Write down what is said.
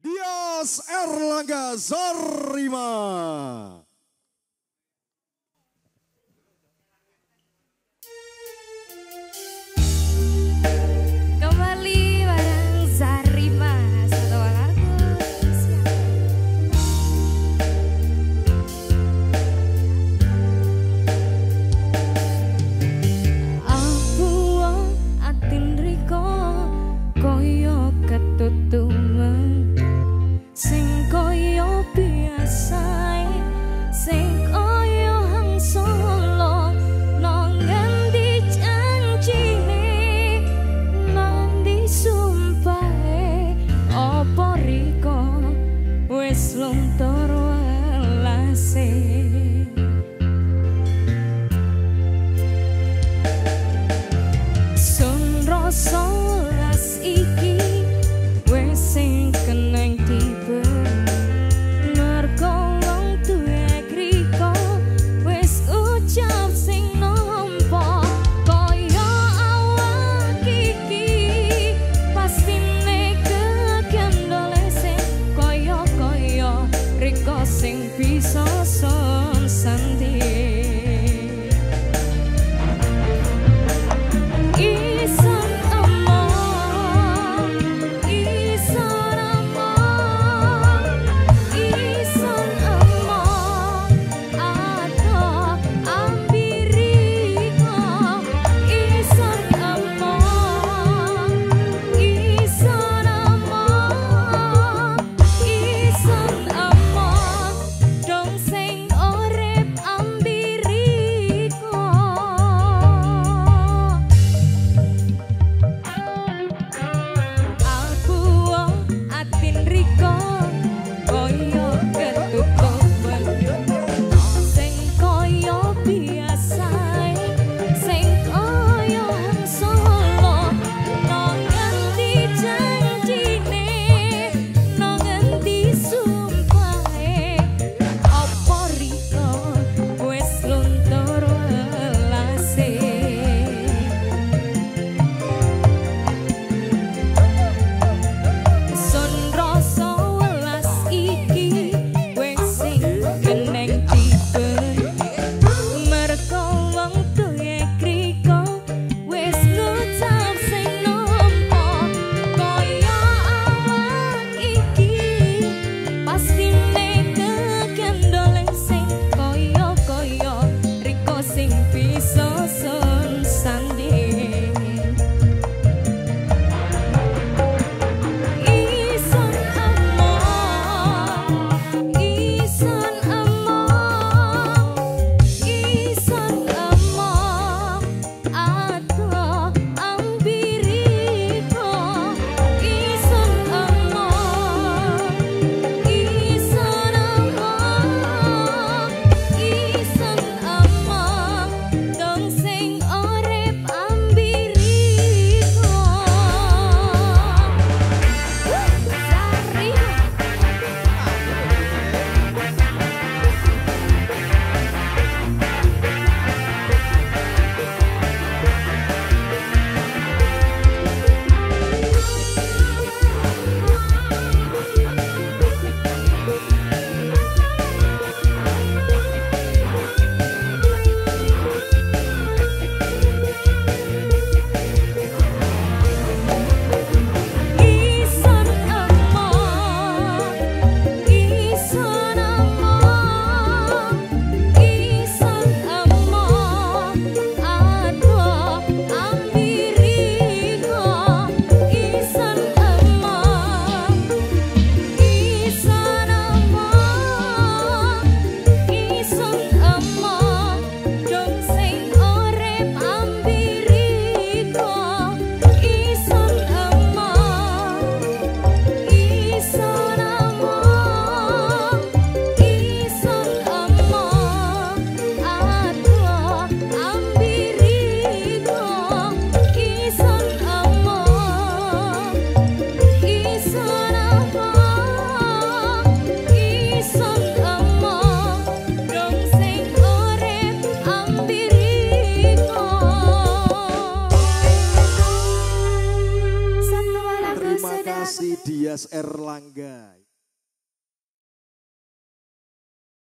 Dias Erlangga Zarima. Kembali bareng Zarima satu lagu siap. Aku atin riko koyo ketutuman sing koyo biasae sing koyo hang solo nang ngendi janjine nang disumpahe apa riko wis luntur welase sun rasa las iki wis sing keneng tiba mergo wong duwe kriko wis ucap sing nampa kaya awak iki pastine kegendole sing kaya versi Dias Erlangga.